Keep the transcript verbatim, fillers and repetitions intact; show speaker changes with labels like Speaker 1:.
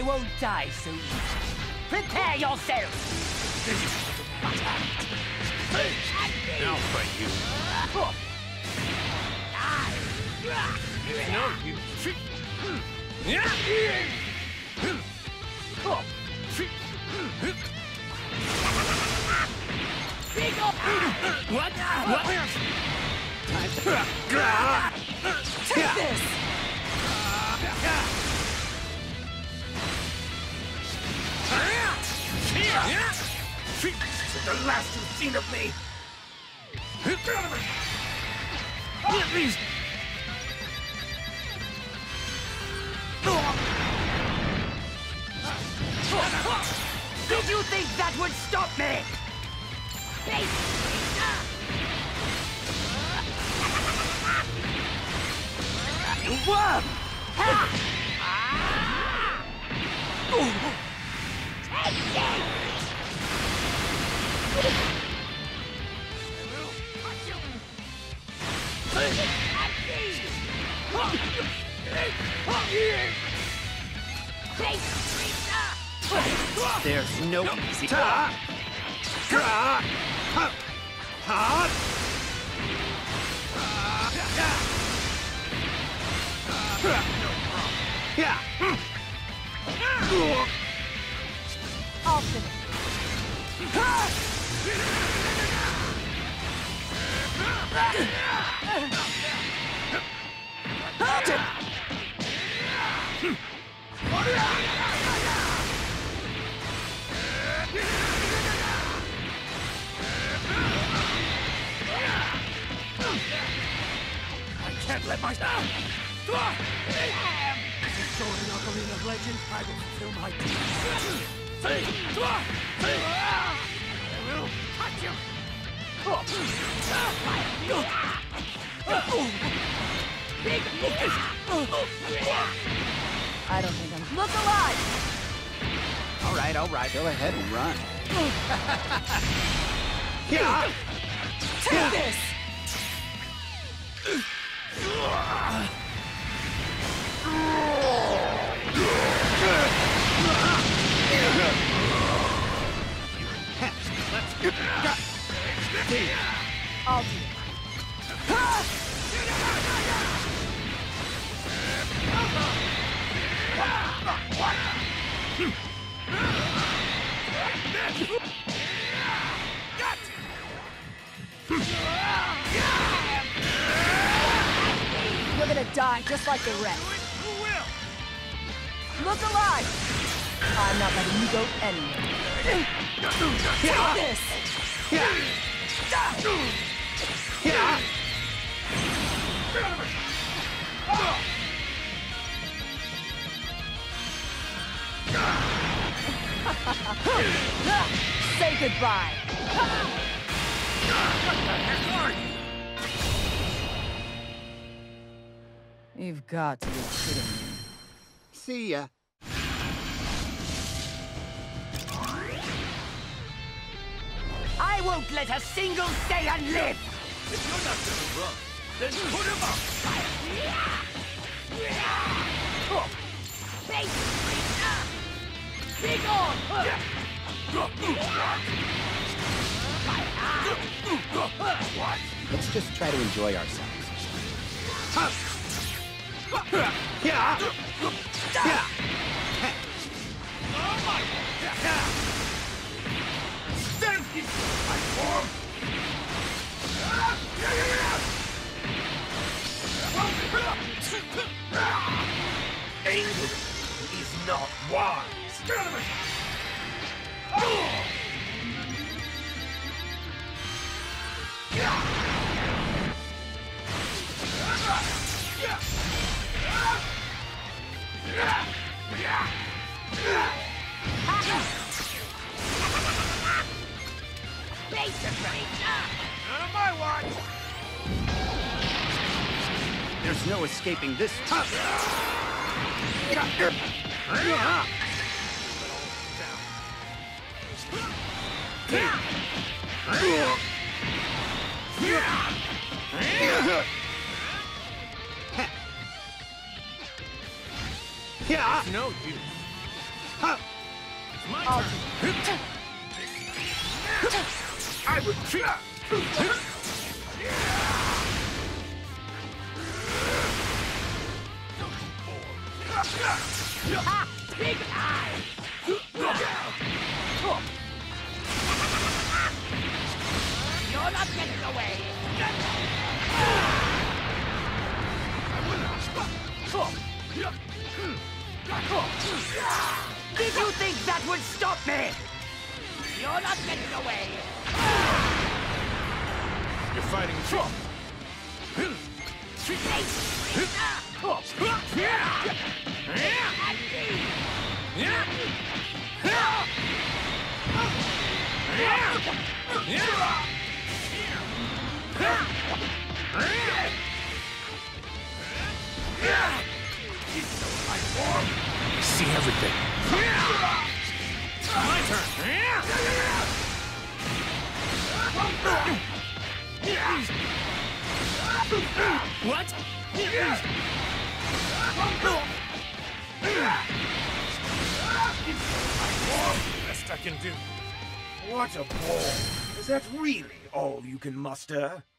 Speaker 1: I won't die so easily. Prepare yourself!
Speaker 2: Now for you. No, you. What? What?
Speaker 1: Take this!
Speaker 2: This is the last you've seen of me. Please.
Speaker 1: Did you think that would stop me? You worm!
Speaker 2: There's no easy. Ha! Ha! Ha! Yeah.
Speaker 1: I'll finish.
Speaker 2: I can't let myself. As a sword in Ocarina of Legend, I will fulfill my duty. I will cut you.
Speaker 1: I don't think I'm... Look alive!
Speaker 2: All right, all right.
Speaker 3: Go ahead and run.
Speaker 2: Yeah.
Speaker 1: Take this! I'll do it. You're gonna die just like the rest. Look alive! I'm not letting you go anywhere. Take this!
Speaker 2: Yeah. Yeah.
Speaker 1: Say goodbye.
Speaker 2: What the heck are you?
Speaker 1: You've got to be kidding me.
Speaker 3: See ya.
Speaker 1: I won't let a single Saiyan live!
Speaker 2: If you're not gonna run, then put him up.
Speaker 1: Be gone!
Speaker 2: What?
Speaker 3: Let's just try to enjoy ourselves.
Speaker 2: Yeah. Yeah. Stand here, my form. Anger is not wise. None of my watch.
Speaker 3: There's no escaping this.
Speaker 2: It's no use. my
Speaker 1: I'll
Speaker 2: turn. I retreat.
Speaker 1: Ha! Big eye! You're not getting away! Did you think that would stop me? You're not getting away!
Speaker 2: You're fighting true. See everything. My turn. What? Best I can do.
Speaker 4: What a ball! Is that really all you can muster?